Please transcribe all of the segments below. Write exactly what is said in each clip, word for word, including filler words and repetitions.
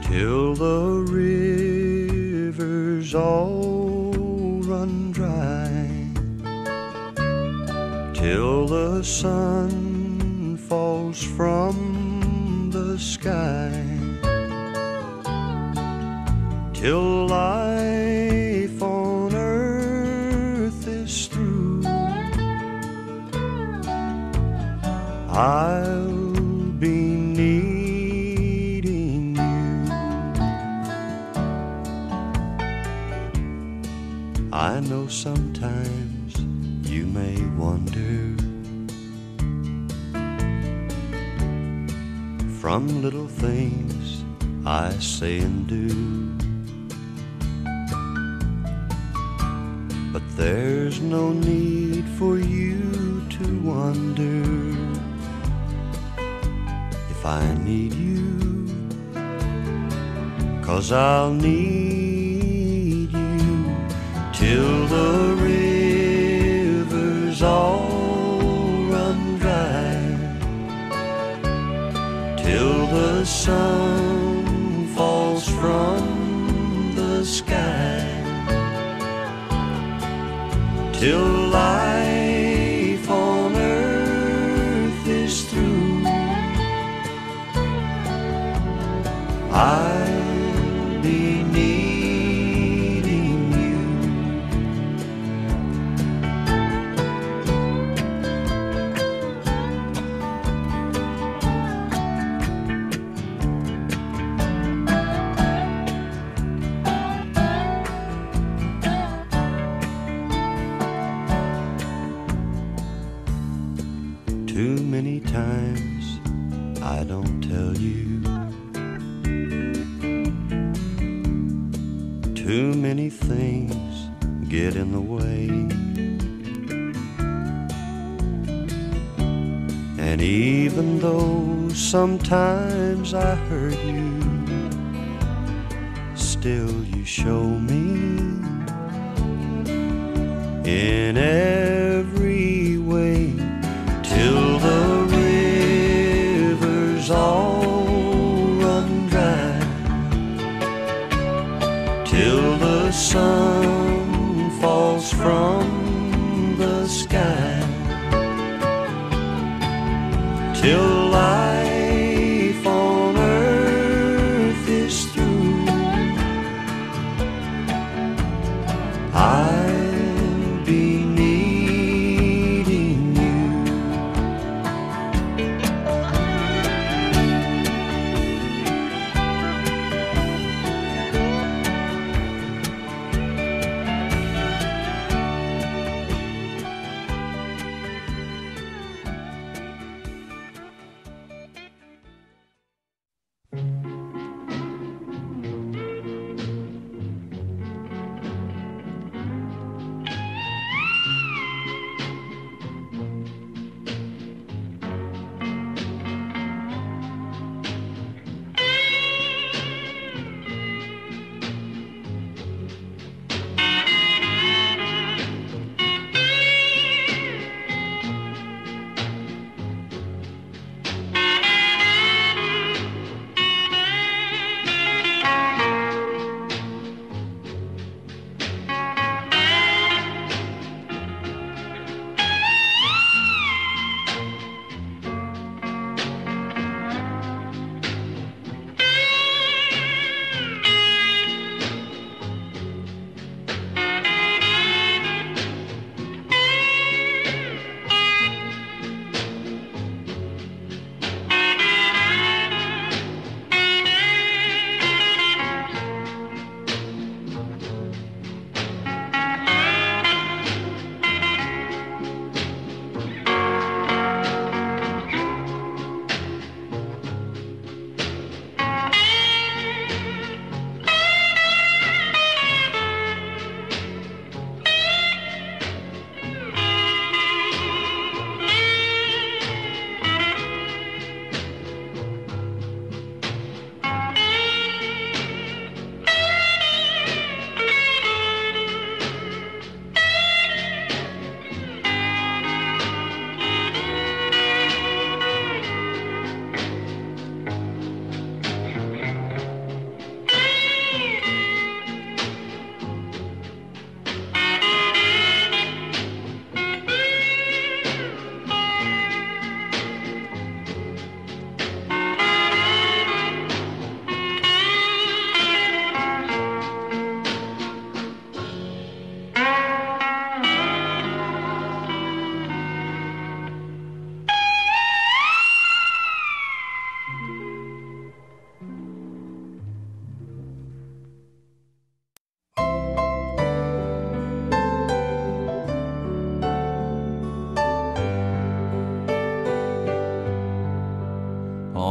till the rivers all run dry, till the sun falls from the sky, till life on earth is through. I'll be needing you. I know sometimes you may wonder, from little things I say and do, but there's no need for you to wonder. If I need you, 'cause I'll need you till the rivers all run dry, till the sun falls from the sky, till life on earth is through. I'll be needing you. Too many times I don't tell you, too many things get in the way, and even though sometimes I hurt you, still you show me in every way, till the rivers all run dry, till the sun falls from the sky, till life on earth is through. I'll be needing you.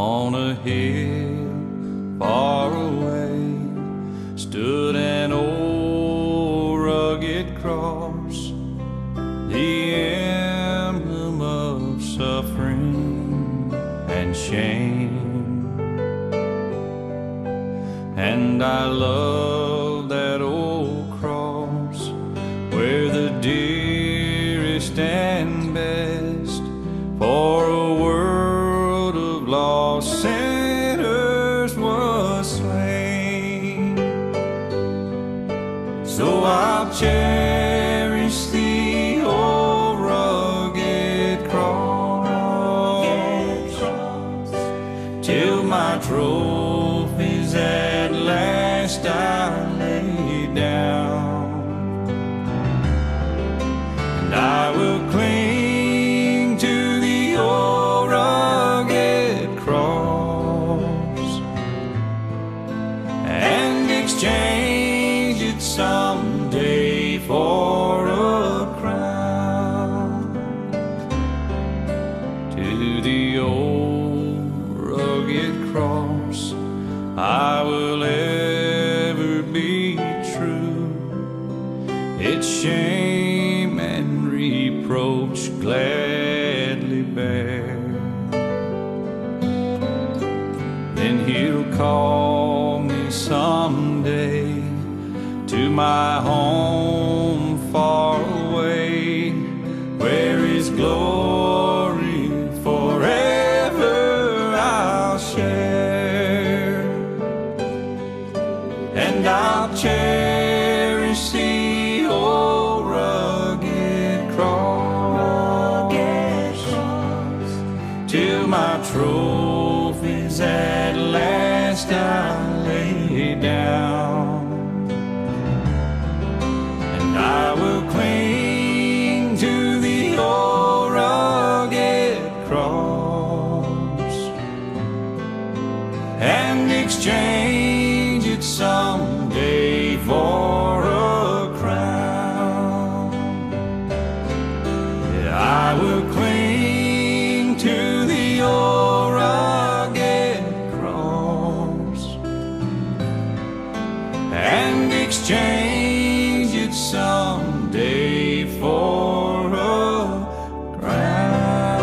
On a hill far away stood an old rugged cross, the emblem of suffering and shame. And I love that old cross where the dearest and best for a world of lost sinners was slain. So I'll cherish the old rugged cross till my trophies at last I lay down. And I will cling to the old rugged cross and exchange it someday for a crown. To the old rugged cross I will ever be true. Its shame and reproach gladly bear. Then he'll call me someday to my home far away, where his glory forever I'll share. And I'll cherish the old rugged cross till my trophies at last I lay down. And I will cling to the old rugged cross and exchange it someday for a crown. Yeah, I will cling to the old rugged cross and exchange it someday for a crown.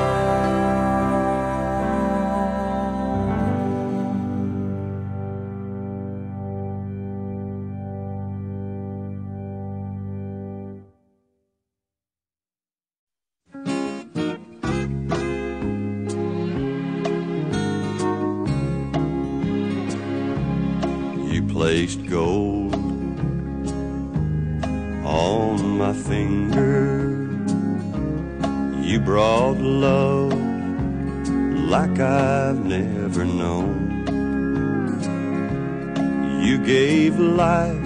You placed gold on my finger. You brought love like I've never known. You gave life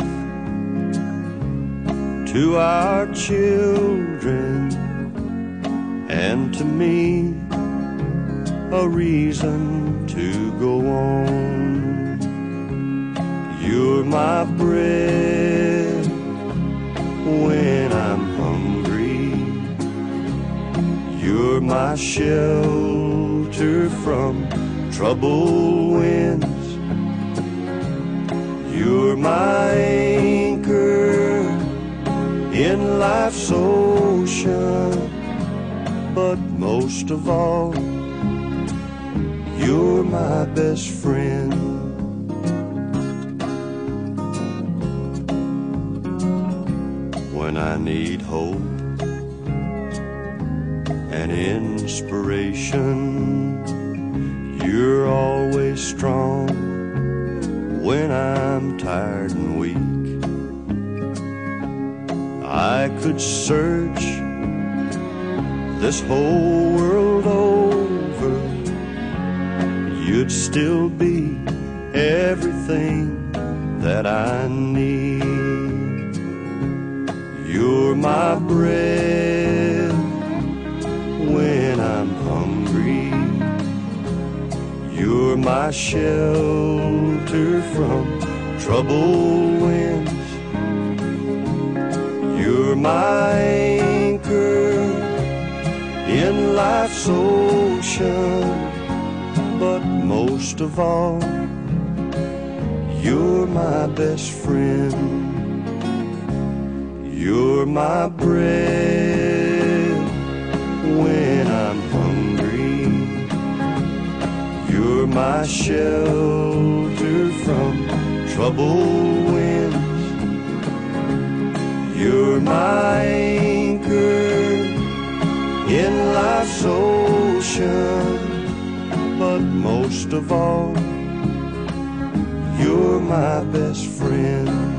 to our children and to me a reason to go on. You're my bread when I'm hungry. You're my shelter from troubled winds. You're my anchor in life's ocean. But most of all, you're my best friend. When I need hope and inspiration, you're always strong when I'm tired and weak. I could search this whole world over, you'd still be everything that I need. You're my bread when I'm hungry. You're my shelter from troubled winds. You're my anchor in life's ocean. but most of all, you're my best friend. You're my bread when I'm hungry. You're my shelter from troubled winds. You're my anchor in life's ocean. But most of all, you're my best friend.